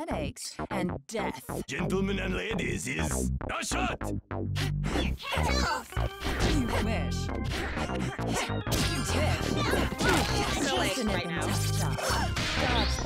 headaches, and death. Gentlemen and ladies, is a shot! You wish. You wish. So late right now. Dodge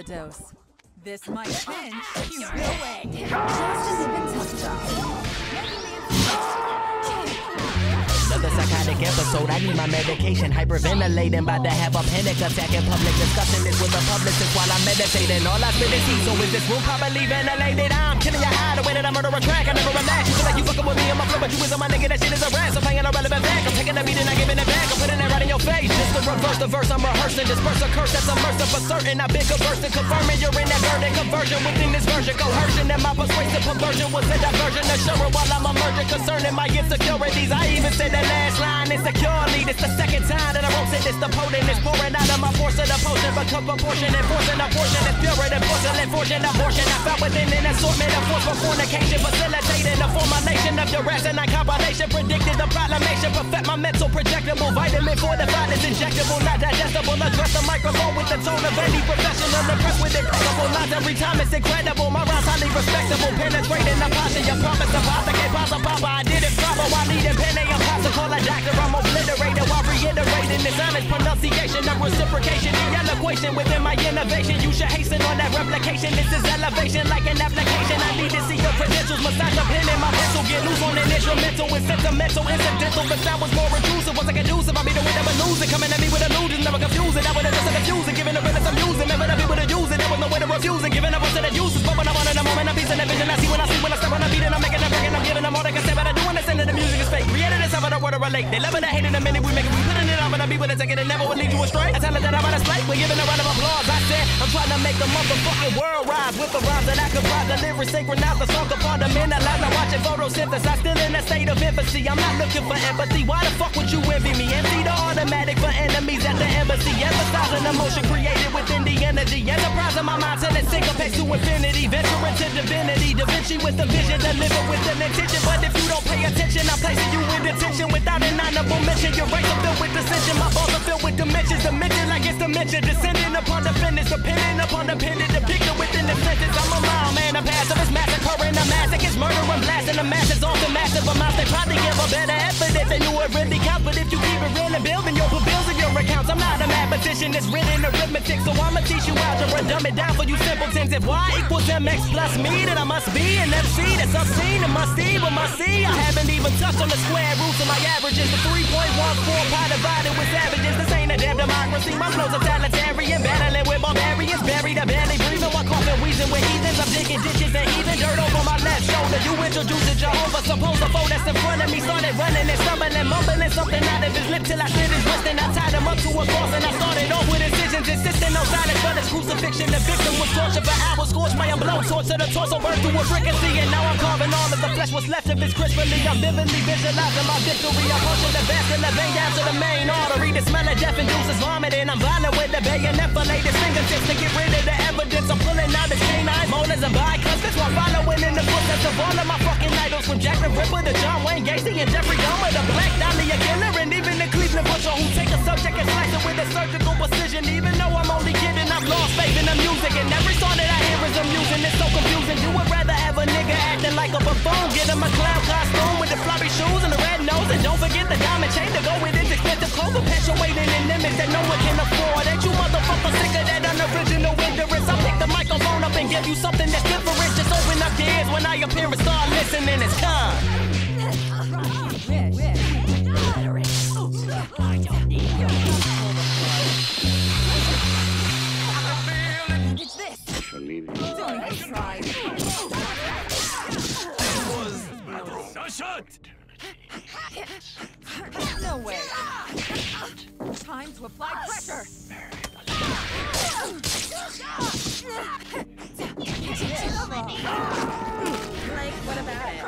the dose. This might pinch you away. Just as they've been talked about. Another psychotic episode, I need my medication. Hyperventilating, about to have a panic attack in public. Discussing this with a publicist while I'm meditating. All I spit is heat, so is this room properly ventilated? I'm killing your eye the way that I murder a track. I never relax. You feel like you fucking with me on my flow, but you is on my nigga. That shit is a rat. So playing a relevant back. I'm taking the beat and I'm giving it back. I'm putting it right in your face. Just to reverse the verse, I'm rehearsing. Disperse a curse that's immersive for certain. I've been conversing, confirming you're in that verdict. Conversion within this version. Coercion and my persuasive perversion was a diversion. Assuring while I'm emerging. Concerning my insecurities. I even said that last line insecurely. This the second time that I wrote it. This the potent is pouring out of my force of the potion. Become proportion and forcing a portion is purer than porcelain. Fortune abortion. I found within an assortment of force for fornication. Facilitating the formulation of duress and compilation. Predicted the proclamation. Perfect my mental projectable. Vitamin fortified is injectable. Not digestible. Address the microphone with the tone of any professional. Impressed with impeccable lines. Every time it's incredible. My rhymes highly respectable. Penetrating the posture. Your promise of pasta. Papa. I did it proper while leading pen a imposter. Call a doctor. I'm obliterated while reiterating this honest pronunciation of reciprocation. The eloquation within my innovation. You should hasten on that replication. This is elevation like an application. I need to see your credentials. Massage the pen in my pencil. Get loose on an instrumental. It's sentimental, incidental. But that was more intrusive. What's I can do if I be the way that I lose it? Coming at me with illusions. Never confusing. That would have just confusing. Giving the realness I'm using. Never the people to use it. There was no way to refuse it. Giving up to the uses. But when I'm on in the moment, I'm piecing the vision. I see when I step on the beat and I'm making a break and I'm giving them all they can say. But I do understand that the music is fake. Created this out of the word of relate. They love it, they hate it, a minute we make it. We put it in on the people that take it and never will lead you astray. I tell it that I'm on display. We're giving a round of applause. I said I'm trying to make the motherfucking world rise with the rhymes that I could rhyme. The lyrics synchronize the song upon the men alive. Now watching photosynthesis. I'm still in a state of infancy. I'm not looking for empathy. Why the fuck would you envy me? Empty the automatic for enemies at the embassy. Emphasizing emotion created within the energy. Enterprise of my mind till it syncopates to infinity. Venturing to divinity. Da Vinci with the vision. Deliver with an intention. But if you don't pay attention, I'm placing you in detention without an honorable mention. Your rights are filled with decision. My balls are filled with dimensions. Dimension like it's dimension. Descending upon the finish. Depending upon the pendant. Depicted within the sentence. I'm a mild man. A passive is massacring. A massacre is murdering. Blasting. The mass is often massive amounts. They probably give a better evidence than you would really count. But if you keep it real and building your bills and your accounts, I'm not a mathematician. It's written arithmetic. So I'ma teach you algebra. Dumb it down for you simpletons. If Y equals MX plus me, then I must be an MC that's obscene and musty. But must see, I haven't even touched on the square roots of my averages. The 3.14 pi divided with savages. This ain't a damn democracy. My flow's totalitarian. Battling with barbarians. Buried a barely breathing while coughing, wheezing with heathens. I'm digging ditches and heaving dirt over my left shoulder. You introduced to Jehovah. Suppose the foe that's in front of me started running and stumbling, mumbling something out of his lip till I slid his wrist and I tied him up to a cross and I started off with incisions, insisting on silence, but it's crucifixion. The victim was tortured for hours, scorched by a blowtorch to the torso, burned through a fricassee, and now I'm carving all of the flesh what's left of his crisply. I'm vividly visualizing my victory. I'm pushing the vascular vein down to the main artery. The smell of death induces vomiting. I'm violent with the bayonet, fillet his fingertips to get rid of the evidence. I'm pulling out his canine molars and bicuspids while following in the footsteps of all of my fucking idols, from Jack the Ripper to John Wayne Gacy and Jeffrey Dahmer, the Black Dahlia killer, and even the Cleveland Butcher who take a subject and slice it with a surgical precision. Even though I'm only kidding, I've lost faith in the music, and every song that I hear is amusing. It's so confusing. You would rather have a nigga acting like a buffoon, get him a clown costume with the floppy shoes and the red nose, and don't forget the diamond chain to go with his expensive clothes, perpetuating an image that no one can afford. Ain't you motherfuckers sick of that unoriginal ignorance? I'll pick the microphone up and give you something that's different. Just open up your ears when I appear and start listening. It's time. It's this. Don't even try. Shut! No way. Time to apply pressure. Like, what about it?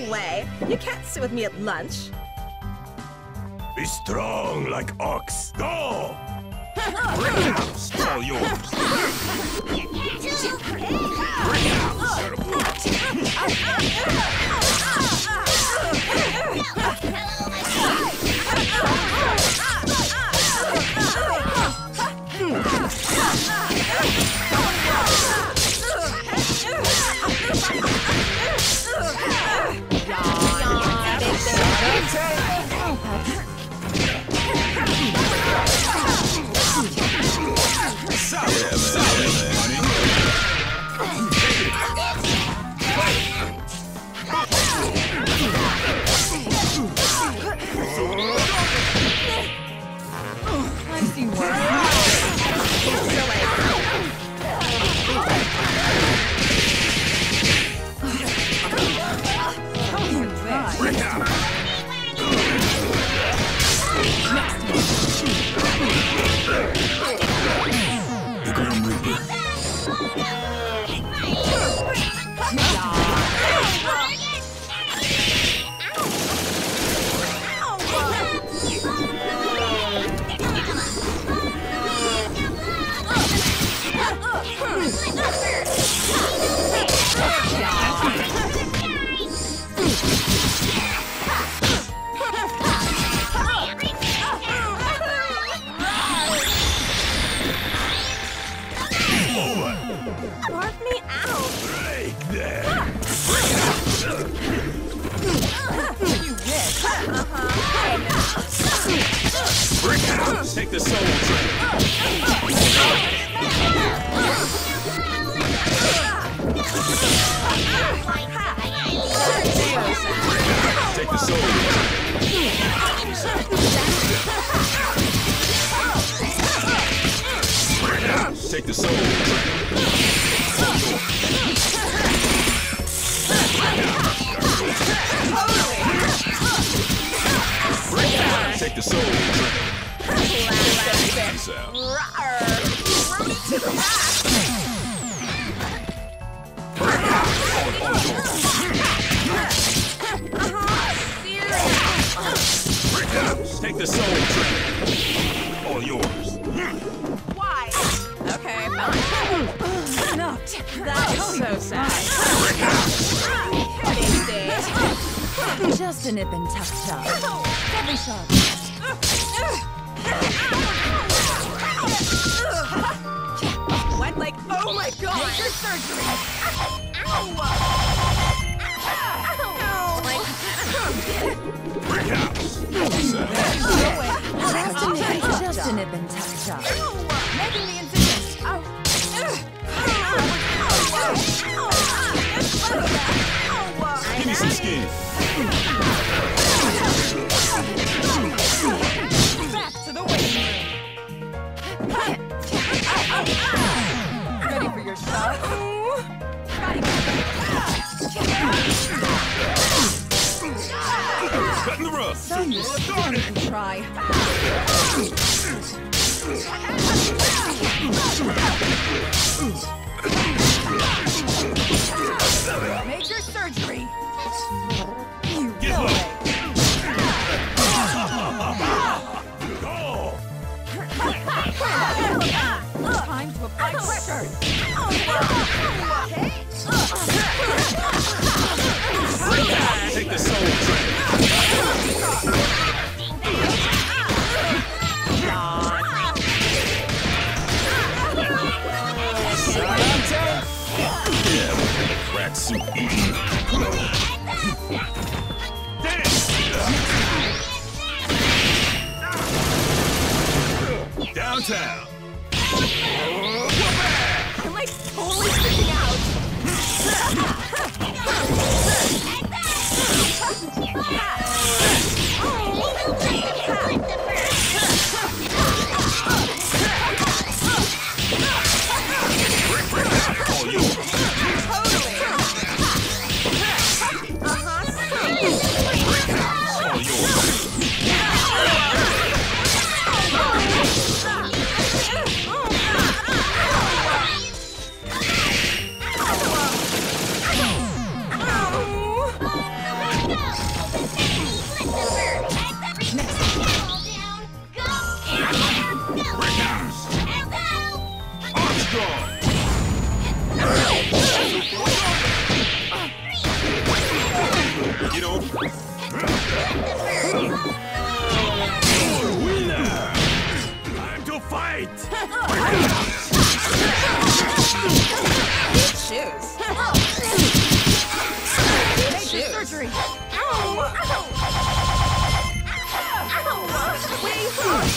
way. You can't sit with me at lunch. Be strong like ox. Go! Brickhouse, all yours. I've seen worse. The Grim Reaper. Barf me out. Break there. Brickhouse, take the soul train. Take the soul train. Take the soul train. Take the soul train. Take the soul train. All yours. Why? Okay, fine. Enough. That is so sad. Just a nip and tuck job. Every shot. What? Like, oh my god! Major surgery! Ow! Just a nip and tuck job. Making the incisions. Give me some skin. Back to the waiting room. Ready for your shot? Cutting the rough. Son, you still need to try. Major surgery. You Get know low. it. Time to apply pressure. Take the soul train. Yeah, crack soup. Downtown. I'm like totally freaking out. All yours. All yours.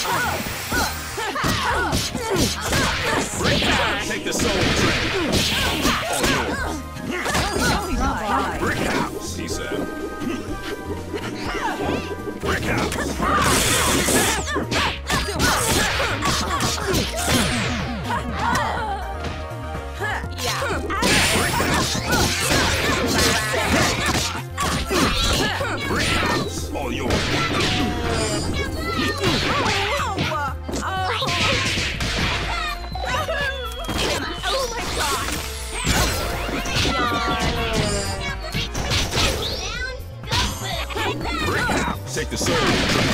Take the soul train. All yours. Brick house, he said. Brick house. Brick house, all yours. Take the soul.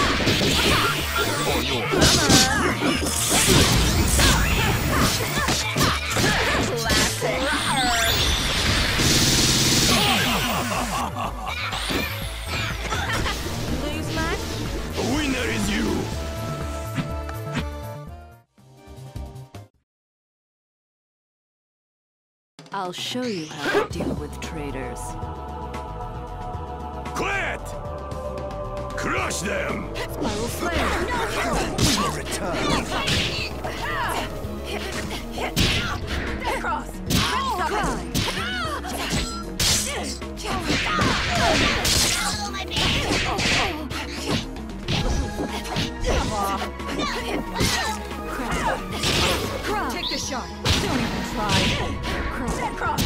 All yours. Lose much? The winner is you. I'll show you how to deal with traitors. Quit! Crush them! Spiral Flare! Return! Cross! Take the shot! Don't even try! Cross!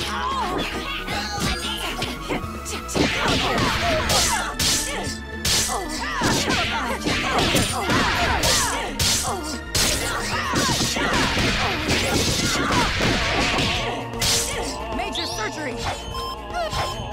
Major surgery!